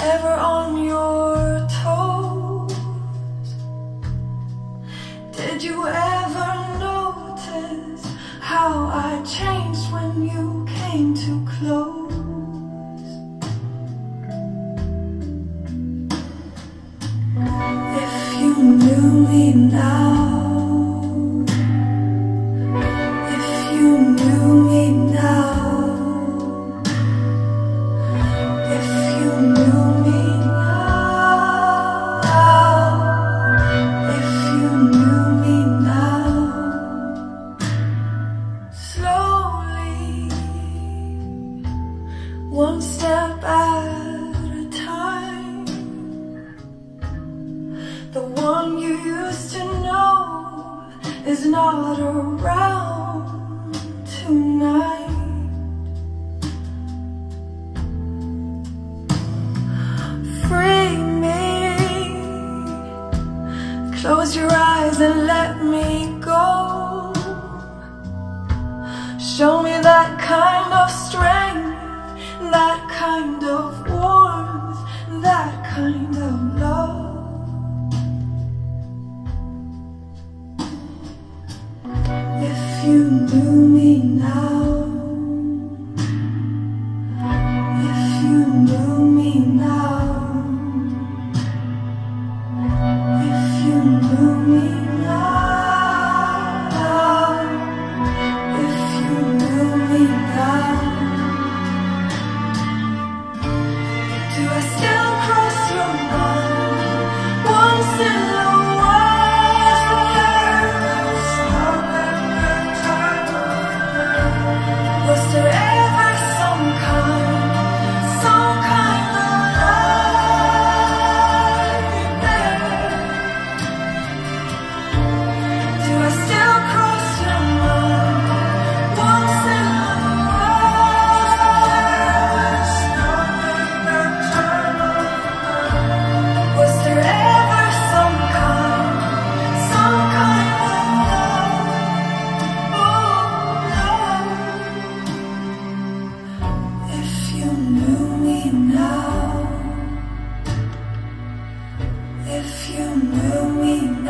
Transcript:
ever on your toes? Did you ever notice how I changed when you came too close? If you knew me now, if you knew me now, if you knew me now, if you knew me now, slowly, one step at a time, the one you used to know is not around tonight. Free me, close your eyes and let me go. Show me that kind of strength, that kind of warmth, that kind of love. If you knew me now, if you knew me now, if you knew me now, if you knew me now, do I still cross your mind once in a while? Was there ever some kind of light there? Do I still cross your mind once in a while? Was there ever some kind of love? Oh, love. If you knew me now, if you knew me